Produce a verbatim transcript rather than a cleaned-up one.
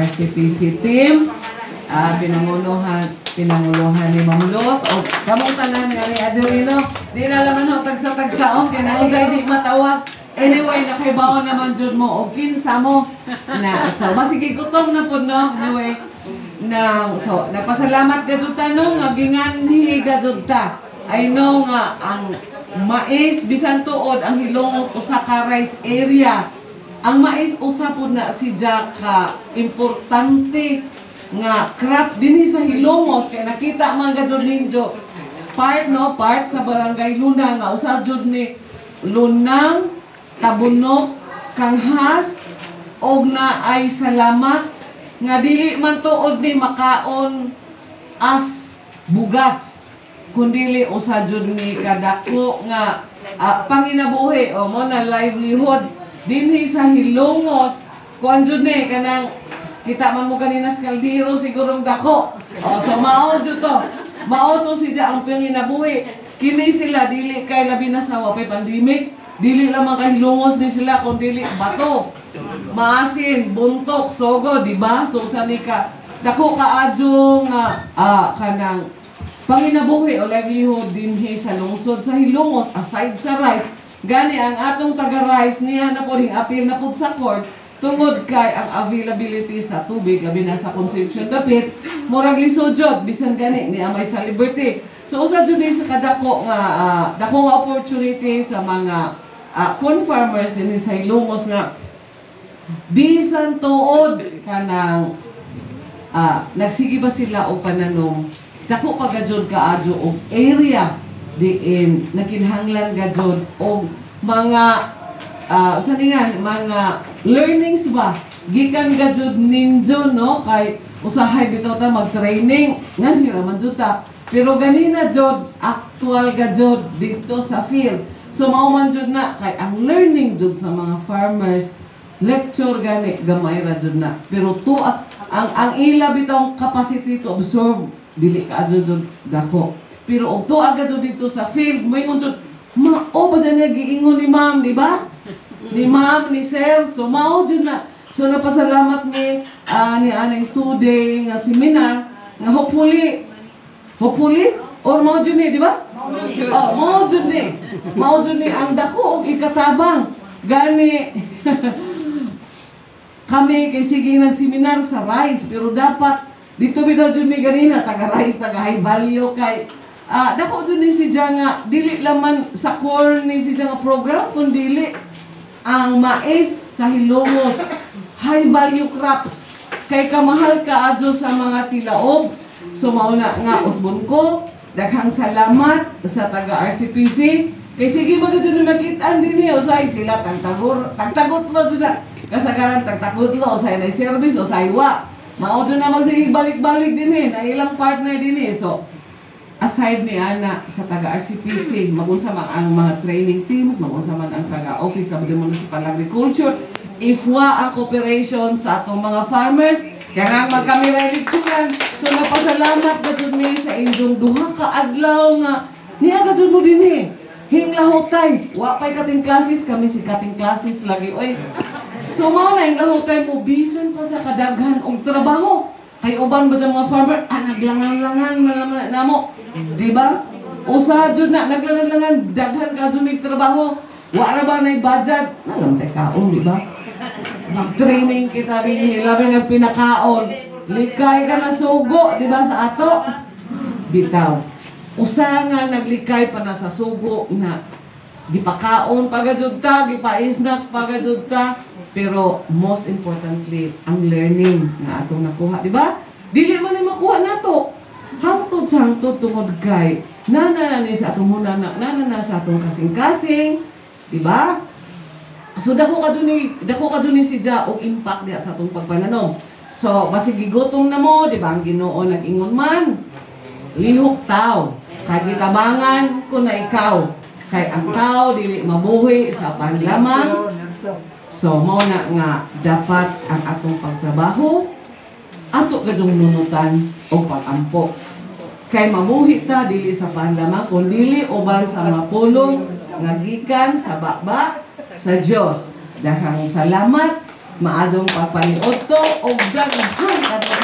R C P C team, uh, pinanguluhan pinanguluhan ni Ma'am Lot o kamong tanan nga ni Adelino. Di na laman ho tagsa-tagsaon kay na di matawag. Anyway, nakaibaon naman jud mo o kinsa mo na so basig gutom na pud no. Anyway, na so napasalamat gadto tanong nga ginganhi gadto ta. I know nga ang mais bisan tuod ang Hilongos usa ka rice area. Ang mais usa pud na sidya ka importante nga crop dinhi sa Hilongos kay nakita man gadto ninyo part no part sa barangay Luna nga usa jud ni Lunang, Tabunok, Kanghas og na ay salamat nga dili man tuod ni makaon as bugas kundili usa jud ni kadako nga uh, panginabuhi o mo na livelihood dinhi sa Hilongos kuan jud ni kanang kita man mo kanina sa kaldero sigurong dako o so mao jud to mao to siya ang panginabuhi kini sila dili kay labi na sa wapay pandemic dili lamang kay Hilongos ni sila kun dili bato maasin buntok sogo di ba so sani ka dako kaadyo nga ah kanang panginabuhi o livelihood dinhi sa lungsod sa Hilongos aside sa rice gani ang atong taga rice niya na po ring apil na pud sa court tungod kay ang availability sa tubig labi na sa consumption dapit murag lisod jud bisan gani ni amay sa Liberty so usa jud ni sa kadako nga uh, dako nga opportunity sa mga uh, corn farmers dinhi sa Hilongos nga bisan tuod kanang uh, nagsige ba sila og pananom dako pa gajud kaadyo og area diin nakinhanglan gajud og mga uh, saningan mga learnings ba gikan gajud ninyo no kay usahay bitaw ta mag-training ngan hiraman jud ta pero ganina jud actual gajud dito sa field so mao man jud na kay ang learning jud sa mga farmers lecture gani gamay ra jud na pero to ang ang ila bitaw capacity to absorb dili ka jud dako pero og to agad jud dito sa field moingon jud mao ba dyan giingon ni ma'am di ba ni ma'am ni sir so mao jud na so napasalamat ni uh, ni aning two day nga seminar nga hopefully hopefully or mao jud ni di ba oh mao jud ni mao jud ni ang dako og ikatabang gani kami kay sige nang seminar sa rice pero dapat dito bitaw jud mi ganina taga rice taga high value kay ah uh, dako jud ni si nga dili laman sa core ni si nga program kun dili ang mais sa Hilongos high value crops kay kamahal kaadyo sa mga tilaob so mao na nga usbon ko daghang salamat sa taga R C P C kay sige magajud ni makit-an dinhi usay sila tagtagor tagtagot lo jud kasagaran tagtagot lo usay na service usay wa mao jud na magsige balik-balik dinhi na ilang partner dinhi so aside ni ana sa taga R C P C magunsa man ang mga training teams magunsa man ang taga office sa municipal agriculture if wa ang cooperation sa atong mga farmers kaya nga magkamira eleksyonan so napasalamat gajud mi sa inyong duha ka adlaw nga niya gajud mo dinhi hinglahotay wa pay kating classes kami si kating classes lagi oy so mao na hinglahotay mo bisan pa sa kadaghan og trabaho kay uban ba mga farmer ah naglangan-langan man namo di ba usa jud na naglangan-langan daghan ka jud trabaho wa ra ba nay budget alam tay kaon di ba mag-training kita rin labi ng pinakaon likay ka na sugo di ba sa ato bitaw usa nga naglikay pa na sa sugo na gipakaon pagajud ta gipaisnak pagajud ta pero most importantly ang learning nga atong nakuha di ba dili man ay makuha nato hangtod sa hangtod tungod kay nana ni sa atong hunana nana na sa atong kasing-kasing di ba so dako ka ni dako ka ni si Ja og impact diha sa atong pagpananom so basig gigutom na mo di ba ang Ginoo nag-ingon man lihok taw kay gitabangan ko na ikaw kay ang tao dili mabuhi sa panlamang so mao na nga dapat ang atong pagtrabaho ato gadung nunutan o pag-ampo kay mabuhi ta dili sa panlamang kun dili uban sa mapulong nga gikan sa baba sa Dios daghang salamat maadong pagpaniudto o daghan kadto